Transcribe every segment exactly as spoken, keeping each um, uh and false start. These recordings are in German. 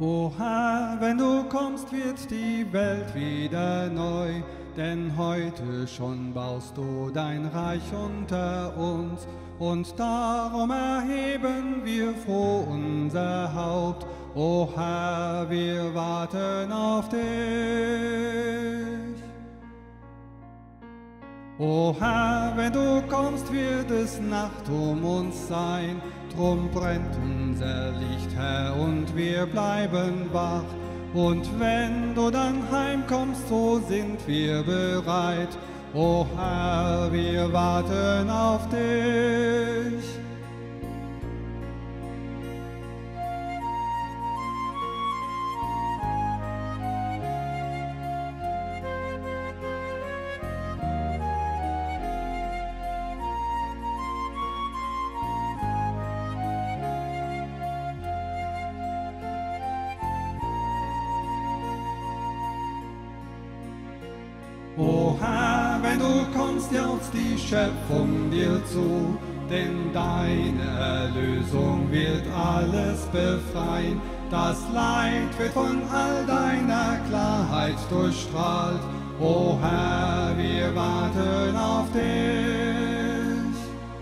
O Herr, wenn du kommst, wird die Welt wieder neu, denn heute schon baust du dein Reich unter uns, und darum erheben wir froh unser Haupt. O Herr, wir warten auf dich. O Herr, wenn du kommst, wird es Nacht um uns sein, drum brennt unser Licht, Herr, und wir bleiben wach. Und wenn du dann heimkommst, so sind wir bereit. O Herr, wir warten auf dich. O Herr, wenn du kommst, jauchzt die Schöpfung dir zu, denn deine Erlösung wird alles befreien. Das Leid wird von all deiner Klarheit durchstrahlt. O Herr, wir warten auf dich.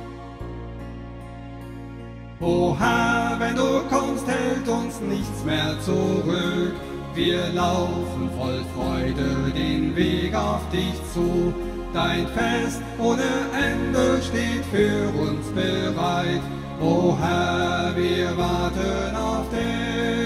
O Herr, wenn du kommst, hält uns nichts mehr zurück. Wir laufen voll Freude den Weg auf dich zu. Dein Fest ohne Ende steht für uns bereit. O Herr, wir warten auf dich.